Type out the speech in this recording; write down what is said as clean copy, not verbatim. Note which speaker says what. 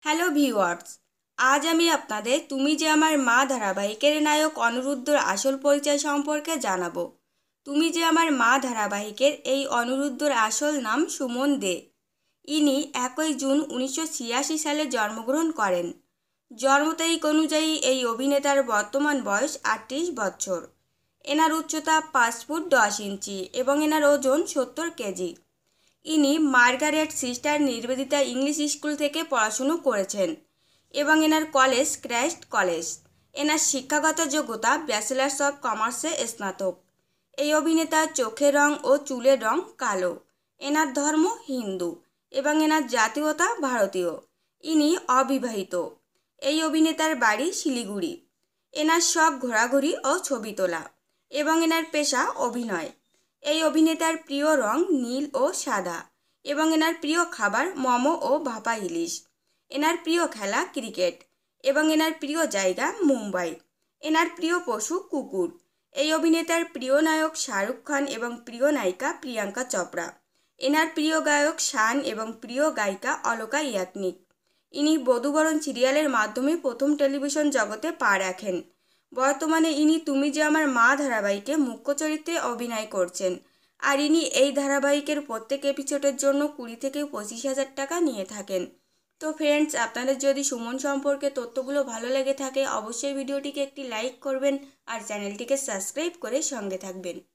Speaker 1: Hello viewers, আজ আমি আপনাদের তুমি যে আমার মা ধারাবাহিকের নায়ক অনিরুদ্ধর আসল পরিচয় সম্পর্কে জানাবো। তুমি যে আমার মা ধারাবাহিকের এই অনিরুদ্ধর আসল নাম সুমন দে। ইনি 1 জুন 1986 সালে জন্মগ্রহণ করেন। জন্ম তারিখ অনুযায়ী এই অভিনেতার বর্তমান বয়স 38 বছর। এনার উচ্চতা 5 ফুট 10 ইঞ্চি এবং এনার ওজন 70 কেজি। ইনি Margaret sister Nivedita English school থেকে পড়াশুনো করেছেন এবং এনার কলেজ ক্রাইস্ট কলেজ। এনার শিক্ষাগত যোগ্যতা ব্যাচেলার্স অফ কমার্সে স্নাতক। এই অভিনেতার চোখের রং ও চুলের রং কালো। এনার ধর্ম হিন্দু এবং এনার জাতীয়তা ভারতীয়। ইনি অবিবাহিত। এই অভিনেতার বাড়ি শিলিগুড়ি। এনার শখ ঘোরাঘুরি ও ছবি তোলা এবং এনার পেশা অভিনয়। এই অভিনেতার প্রিয় রং নীল ও সাদা এবং এনার প্রিয় খাবার মোমো ও ভাপা ইলিশ। এনার প্রিয় খেলা ক্রিকেট এবং এনার প্রিয় জায়গা মুম্বাই। এনার প্রিয় পশু কুকুর। এই অভিনেতার প্রিয় নায়ক শাহরুখ খান এবং প্রিয় নায়িকা প্রিয়াঙ্কা চোপড়া। এনার প্রিয় গায়ক শান এবং প্রিয় গায়িকা অলকা ইয়াগনিক। ইনি বধূবরণ সিরিয়ালের মাধ্যমে প্রথম টেলিভিশন জগতে পা রাখেন। বর্তমানে ইনি তুমি যে আমার মা ধারাবাহিকে মুখ্য চরিত্রে অভিনয় করছেন। আর ইনি এই ধারাবাহিকের প্রত্যেক এপিসোডের জন্য 20 থেকে 25,000 টাকা নিয়ে থাকেন। তো ফ্রেন্ডস, আপনাদের যদি সুমন সম্পর্কে তথ্যগুলো ভালো লেগে থাকে অবশ্যই ভিডিওটিকে একটি লাইক করবেন আর চ্যানেলটিকে সাবস্ক্রাইব করে সঙ্গে থাকবেন।